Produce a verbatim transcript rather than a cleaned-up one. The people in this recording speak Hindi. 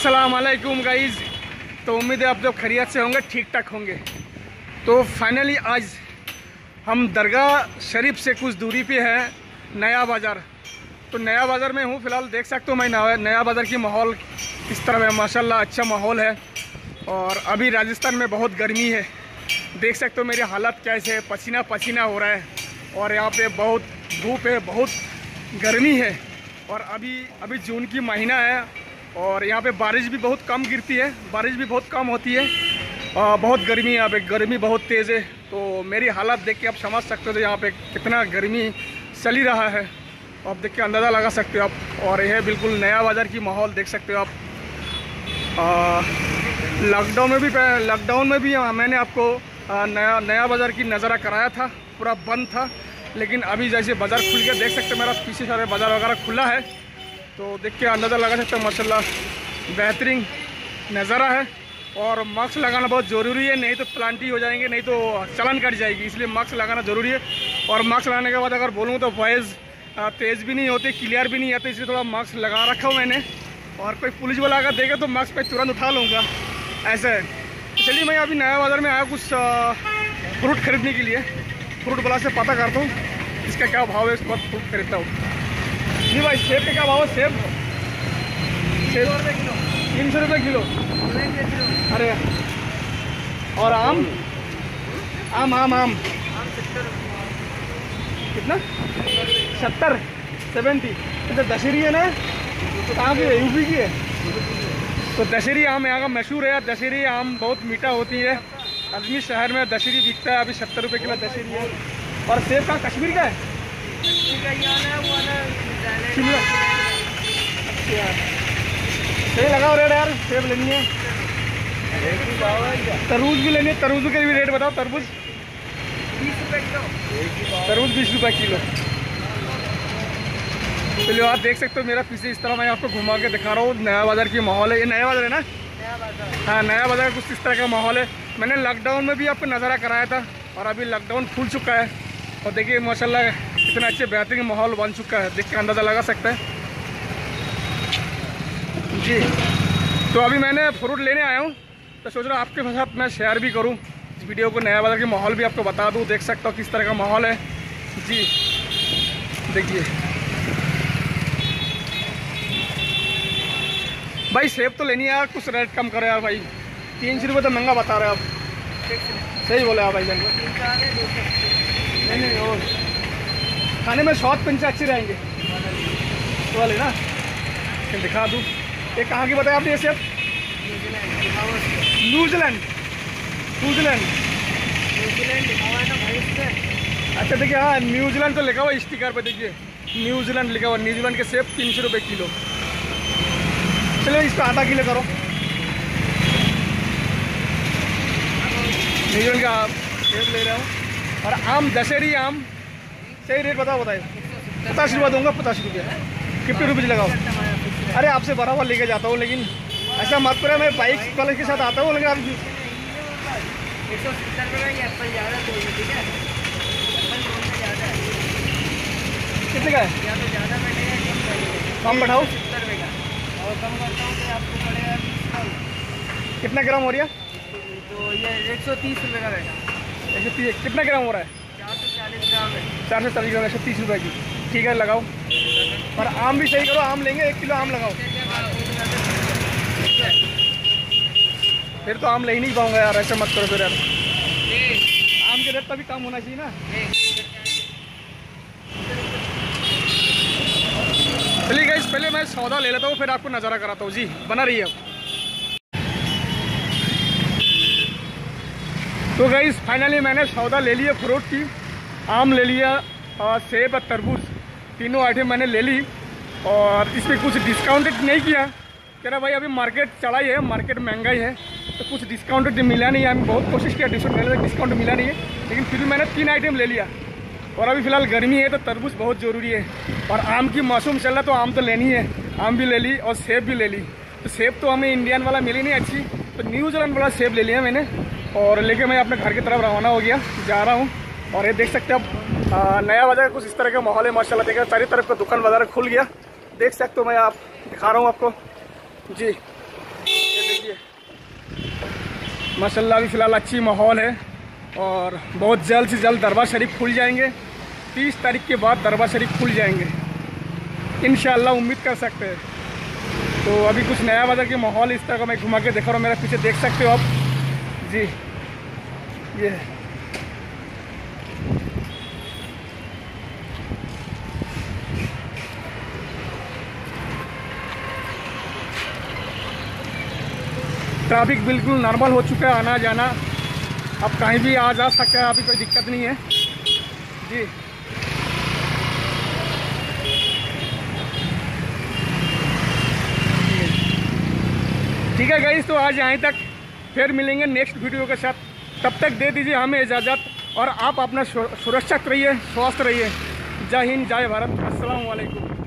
अस्सलाम वालेकुम गाइज़। तो उम्मीद है आप लोग खैरियत से होंगे, ठीक ठाक होंगे। तो फाइनली आज हम दरगाह शरीफ से कुछ दूरी पे है नया बाज़ार। तो नया बाज़ार में हूँ फ़िलहाल, देख सकते हो मैं नया बाज़ार की माहौल इस तरह है, माशाल्लाह अच्छा माहौल है। और अभी राजस्थान में बहुत गर्मी है, देख सकते हो मेरी हालत कैसे है, पसीना पसीना हो रहा है। और यहाँ पे बहुत धूप है, बहुत गर्मी है। और अभी अभी जून की महीना है और यहाँ पे बारिश भी बहुत कम गिरती है, बारिश भी बहुत कम होती है। आ, बहुत गर्मी है यहाँ पे, गर्मी बहुत तेज़ है। तो मेरी हालत देख के आप समझ सकते हो यहाँ पे कितना गर्मी चली रहा है, आप देख के अंदाज़ा लगा सकते हो आप। और यह बिल्कुल नया बाज़ार की माहौल देख सकते हो आप। लॉकडाउन में भी लॉकडाउन में भी मैंने आपको आ, नया नया बाज़ार की नज़ारा कराया था, पूरा बंद था। लेकिन अभी जैसे बाज़ार खुल गया, देख सकते हो मेरा पीछे सारे बाज़ार वगैरह खुला है। तो देख के अंदाज़ा लगा सकते हो माशाल्लाह बेहतरीन नज़ारा है। और मास्क लगाना बहुत ज़रूरी है, नहीं तो प्लांटी हो जाएंगे, नहीं तो चलन कट जाएगी, इसलिए मास्क लगाना ज़रूरी है। और मास्क लगाने के बाद अगर बोलूँ तो वॉइस तेज़ भी नहीं होती, क्लियर भी नहीं आती, इसलिए थोड़ा मास्क लगा रखा हूँ मैंने। और कोई पुलिस वाला अगर देखे तो मास्क पे तुरंत उठा लूँगा, ऐसा है। तो चलिए मैं अभी नया बाज़ार में आया कुछ फ्रूट खरीदने के लिए। फ्रूट वाला से पता करता हूँ इसका क्या भाव है, उसके बाद फ्रूट खरीदता हूँ। जी भाई, सेब का क्या भाव है? सेब सेब तीन सौ रुपये किलो। अरे और आम आम आम आम कितना? सत्तर सेवेंटी। तो दशहरी है ना, तो कहाँ की है? यूपी की है। तो दशहरी आम यहाँ का मशहूर है। दशहरी आम बहुत मीठा होती है। अजमेर शहर में दशहरी बिकता है, अभी सत्तर रुपये किलो दशहरी है। और सेब का कश्मीर का है, शिमला। सही लगा रेट यार, सेब लेनी है, तरबूज भी लेनी है। तरबूज के भी रेट बताओ। तरबूज बीस रुपये किलो। तरबूज बीस रुपये किलो। चलिए आप देख सकते हो मेरा पीछे इस तरह मैं आपको घुमा के दिखा रहा हूँ। नया बाज़ार की माहौल है, ये नया बाज़ार है ना? नया बाज़ार। हाँ, नया बाज़ार कुछ इस तरह का माहौल है। मैंने लॉकडाउन में भी आपको नज़ारा कराया था और अभी लॉकडाउन खुल चुका है। और देखिए माशाल्लाह इतना अच्छे बेहतरीन माहौल बन चुका है, देख के अंदाज़ा लगा सकता है जी। तो अभी मैंने फ्रूट लेने आया हूँ, तो सोच रहा हूँ आपके साथ मैं शेयर भी करूँ इस वीडियो को, नया बाज़ार के माहौल भी आपको बता दूँ। देख सकता हूँ किस तरह का माहौल है जी। देखिए भाई, सेब तो लेनी है यार, कुछ रेट कम करो यार भाई। तीन सौ रुपये तो महंगा बता रहे हो आप। सही बोले आप भाई जान। नहीं नहीं, और खाने में स्वाद पंचे अच्छे रहेंगे तो वाले ना, दिखा दूँ। ये कहाँ की बताया आपने? ये सेब न्यूजीलैंड। न्यूजीलैंड न्यूजीलैंड लिखा हुआ है ना भाई इसमें। अच्छा देखिए, हाँ न्यूजीलैंड तो लिखा हुआ है स्टिकर पे, देखिए न्यूजीलैंड लिखा हुआ। न्यूजीलैंड के सेब तीन सौ रुपये किलो। चलो इसको आधा किलो करो। न्यूजीलैंड का सेब ले रहा हूँ। और आम दशहरी आम सही रेट बताओ, बताइए। पचास रुपये दूंगा, पचास रुपये फिफ्टी रुपीज़ लगाओ। अरे आपसे बराबर लेके जाता हूँ, लेकिन ऐसा मत करो, मैं बाइक वाले के साथ आता हूँ। लेकिन आप कितने का है? कम बढ़ाओ, कितना ग्राम हो रहा है? तो ये एक सौ तीस रुपये का रहेगा। एक सौ तीस कितना ग्राम हो रहा है? चार सौ चालीस ग्राम है। चार सौ चालीस ग्राम, एक सौ तीस रुपये की। ठीक है लगाओ। और आम भी सही करो, आम लेंगे, एक किलो आम लगाओ। फिर तो आम ले ही नहीं पाऊंगा यार, ऐसे मत करो फिर यार। आम के रेट तभी कम होना चाहिए ना। चलिए गाइस, पहले मैं सौदा ले लेता हूँ, फिर आपको नज़ारा कराता हूँ जी, बना रही है अब। तो गाइस फाइनली मैंने सौदा ले लिया फ्रूट की। आम ले लिया और सेब और तरबूज, तीनों आइटम मैंने ले ली। और इसमें कुछ डिस्काउंट नहीं किया, कह रहा भाई अभी मार्केट चढ़ाई है, मार्केट महंगाई है, तो कुछ डिस्काउंट मिला नहीं है। हमने बहुत कोशिश किया डिस्काउंट डिस्काउंट मिला नहीं है, लेकिन फिर भी मैंने तीन आइटम ले लिया। और अभी फ़िलहाल गर्मी है तो तरबूज बहुत ज़रूरी है। और आम की मौसम चल रहा तो आम तो लेनी है, आम भी ले ली और सेब भी ले ली। तो सेब तो हमें इंडियन वाला मिली नहीं अच्छी, तो न्यूजीलैंड वाला सेब ले लिया मैंने। और लेके मैं अपने घर की तरफ रवाना हो गया, जा रहा हूँ। और ये देख सकते हैं आप नया बाज़ार कुछ इस तरह का माहौल है माशाल्लाह। देखा चारों तरफ का दुकान बाजार खुल गया, देख सकते हो। मैं आप दिखा रहा हूँ आपको जी। माशाल्लाह अभी फ़िलहाल अच्छी माहौल है और बहुत जल्द से जल्द दरबार शरीफ खुल जाएंगे। तीस तारीख के बाद दरबार शरीफ खुल जाएंगे इंशाअल्लाह, उम्मीद कर सकते हैं। तो अभी कुछ नया बाज़ार के माहौल इस तरह का मैं घुमा के देखा रहा हूँ, मेरा पीछे देख सकते हो आप जी। ये ट्रैफिक बिल्कुल नॉर्मल हो चुका है, आना जाना अब कहीं भी आ जा सकता है, अभी कोई दिक्कत नहीं है जी। ठीक है गाइस, तो आज यहीं तक, फिर मिलेंगे नेक्स्ट वीडियो के साथ। तब तक दे दीजिए हमें इजाज़त और आप अपना सुरक्षित रहिए, स्वस्थ रहिए। जय हिंद, जय भारत, अस्सलाम वालेकुम।